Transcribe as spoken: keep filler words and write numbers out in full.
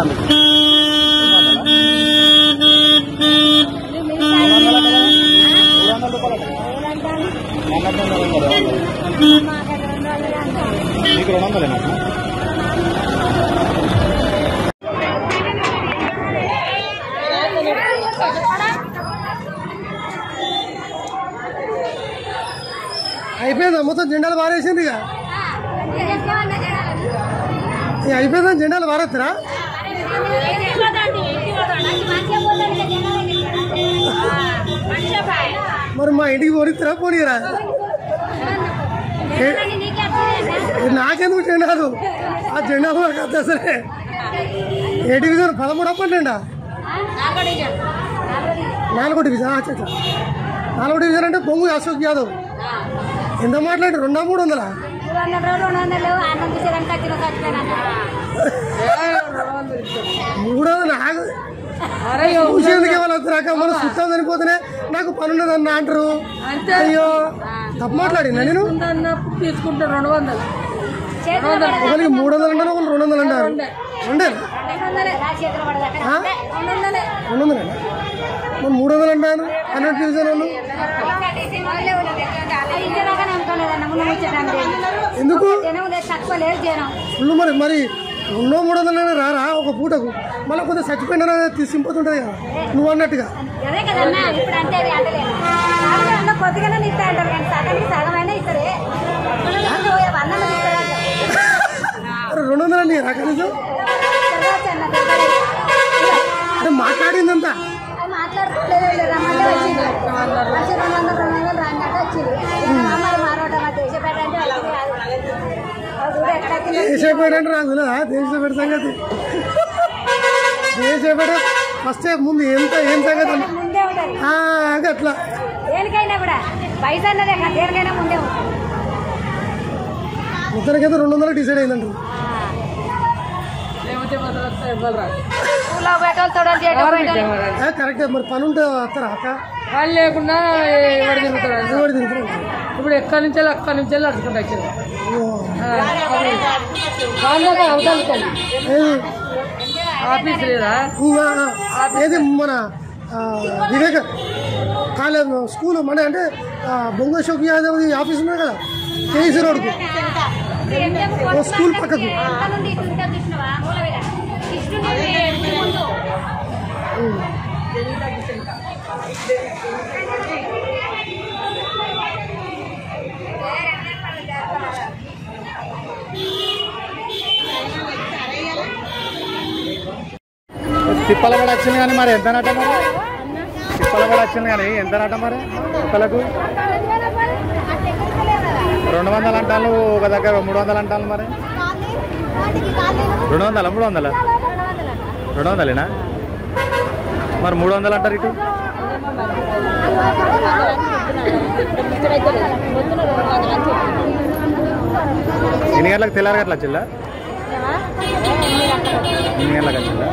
మీకు రెండు వందలేనా? అయిపోయిందా మొత్తం జెండాలు పారేసింది ఇక అయిపోయిందా జెండాలు పారేస్తారా? మరి మా ఇంటికి పోనిస్తారా పోనీరా? నాకెందుకు జెండాలు? ఆ జెండాలు నాకు వద్ద సరే. ఏ డివిజన్? పదమూడు అప్పండా నాలుగో డివిజన్. అచ్చా నాలుగో డివిజన్ అంటే బొంగు అశోక్ యాదవ్. ఎంత మాట్లాడి రెండా మూడు వందలా? మూడు వందలు నాకు చూసేందుకు ఇవ్వాలి వద్దరాక. మనం చుట్టాం చనిపోతేనే నాకు పనున్నది అన్న అంటారు. అయ్యో తప్పు మాట్లాడినా నేను. తీసుకుంటా రెండు వందలు ఒకరికి మూడు వందలు అంటారు, ఒకరు రెండు వందలు అంటారు. రెండే రెండు వందలేనా? మరి మూడు వందలు అంటాను హండ్రెడ్ డివిజన్ వాళ్ళు. ఎందుకు ఫుల్? మరి మరి రెండో మూడు వందలైనా రారా ఒక పూటకు? మళ్ళీ కొద్దిగా చచ్చిపోయినా తీసుకుపోతుంటది కదా నువ్వు అన్నట్టుగా. రెండు వందలు అండి రా కనీసం. అంటే మాట్లాడిందంతా దేశపేట అంటే నాకు తెలియదా? దేశపేట సంగతి దేశపేట ఫస్ట్ ముందు ఎంత ఏం సంగతి అట్లా మొత్తానికైతే రెండు వందలు డిసైడ్ అయిందంటారు. కరెక్ట్. మరి పని ఉంటే వస్తారా అక్క? వాళ్ళు లేకుండా ఎవరు తిరుగుతారు? ఎవరు తిరుగుతారు? ఇప్పుడు ఎక్కడి నుంచి అక్కడి నుంచి నడుచుకుంటూ వచ్చారు. ఆఫీస్ లేదా? ఏది మన వివేక కాలేజ్ స్కూల్ మన అంటే బొంగు అశోక్ యాదవ్ ఆఫీస్ ఉన్నాయి కదా కేసీ రోడ్కు స్కూల్ పక్కకు. తిప్పలగడ వచ్చింది కానీ మరి ఎంత నట? మరి తిప్పలగడ వచ్చింది కానీ ఎంత నట? మరి తిప్పలకు రెండు వందలు అంటాను, ఒక దగ్గర మూడు వందలు అంటాను. మరి రెండు వందల మూడు వందల రెండు వందలేనా? మరి మూడు వందలు అంటారు ఇటు. ఎన్ని గంటలకు తెల్లారి గట్ల వచ్చిల్లా? ఎన్ని గంటలకు వచ్చిందా?